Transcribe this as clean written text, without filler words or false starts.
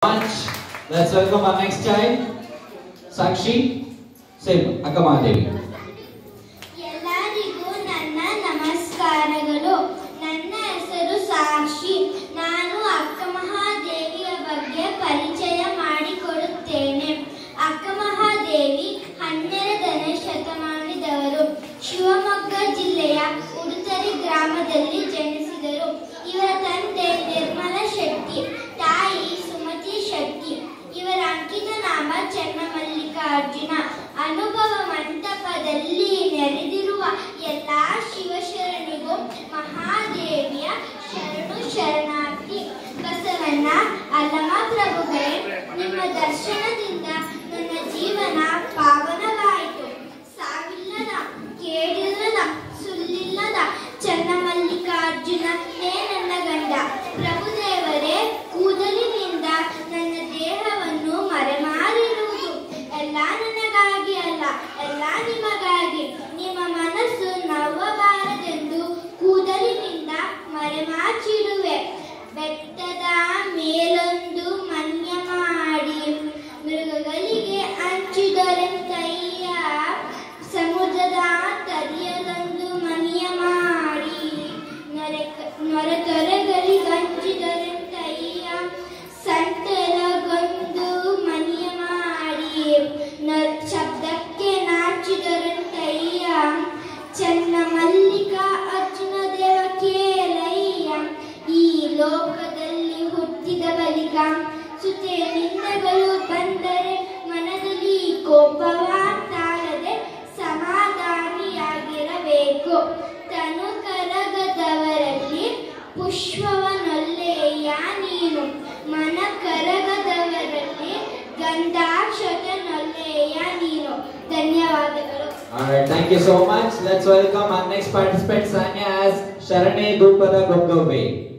Much. Let's welcome our next child, Sakshi. Same, akkamahadevi. ಎಲ್ಲರಿಗೂ ನನ್ನ ನಮಸ್ಕಾರಗಳು. ನನ್ನ ಹೆಸರು ಸಾಕ್ಷಿ. ನಾನು ಅಕ್ಕಮಹಾದೇವಿಯ ಬಗ್ಗೆ ಪರಿಚಯ ಮಾಡಿಕೊಡುತ್ತೇನೆ. ಅಕ್ಕಮಹಾದೇವಿ 12ನೇ ಶತಮಾನದವರು. ಶಿವಮೊಗ್ಗ ಜಿಲ್ಲೆಯ ಉಡುತರಿ ಗ್ರಾಮದಲ್ಲಿ ಜನಿಸಿದರು. ಇವರ ತಂದೆ ನಿರ್ಮಲ ಶೆಟ್ಟಿ, ತಾಯಿ ಸುಮತಿ ಶೆಟ್ಟಿ. ಇವರ ಅಂಕಿತ ನಾಮ ಚನ್ನಮಲ್ಲಿಕಾರ್ಜುನ. ಅನುಭವ ಮಂಟಪದಲ್ಲಿ ನೆರೆದಿರುವ ಎಲ್ಲಾ ಶಿವಶರಣಿಗೂ ಮಹಾದೇವಿಯ ಶರಣು ಶರಣಾರ್ಥಿ. ಬಸವಣ್ಣ ಅಲ್ಲಮ ಪ್ರಭುಗಳೇ, ನಿಮ್ಮ ದರ್ಶನದಿಂದ ನನ್ನ ಜೀವನ ಪಾವನವಾಯಿತು. ಸಾವಿಲ್ಲದ, ಕೇಡಿಲ್ಲದ, ಸುಳ್ಳಿಲ್ಲದ ಚನ್ನಮಲ್ಲಿಕಾರ್ಜುನನೇ ನನ್ನ ಗಂಡ. ಪ್ರಭುದೇವರೇ, ಕೂದಲಿನಿಂದ ನನ್ನ ದೇಹವನ್ನು ಮರೆಮಾರಿರುವುದು ಎಲ್ಲ ನನಗಾಗಿ ಅಲ್ಲ, ಎಲ್ಲ ನಿಮಗಾಗಿ. ನಿಮ್ಮ ಮನಸ್ಸು ನವ್ವಬಾರದೆಂದು ಕೂದಲಿನಿಂದ ಮರೆಮಾಚಿಡುವೆ. ಬೆಟ್ಟದ ಮೇಲೊಂದು ಮನ್ಯ ಮಾಡಿ ಮೃಗಗಳಿಗೆ ಹಂಚಿದರೆಂತಯ್ಯ, ಸಮುದ್ರದ ತರಿಯದೊಂದು ಮನಿಯ ಮಾಡಿ ನೊರೆತೊರೆಗಳಿಗೆ ಹಂಚಿದರೆಂತಯ್ಯ, ಸಂತೆಲಗೊಂದು ಮನಿಯ ಮಾಡಿ ಶಬ್ದಕ್ಕೆ ನಾಚಿದರೆಂತಯ್ಯ. ಚನ್ನಮಲ್ಲಿಕ ಅರ್ಜುನ ದೇವ ಕೇಳಯ್ಯ, ಈ ಲೋಕದಲ್ಲಿ ಹುಟ್ಟಿದ ಬಳಿಕ ಸುತೆ ನಿಂದೆಗಳು ಬಂದರೆ ಮನದಲ್ಲಿ ಕೋಪವ ತಾಳದೆ ಸಮಾಧಾನಿಯಾಗಿರಬೇಕು. ತನು ಕರಗದವರಲ್ಲಿ ಪುಷ್ಪವನೊಲ್ಲೆಯ ನೀನು, ಮನ ಕರಗದವರಲ್ಲಿ ಗಂಧಾಕ್ಷತನೊಲ್ಲೆಯ ನೀನು. ಧನ್ಯವಾದಗಳು. Alright, thank you so much. Let's welcome our next participant, Sanya, as Sharane Dupara Gongove.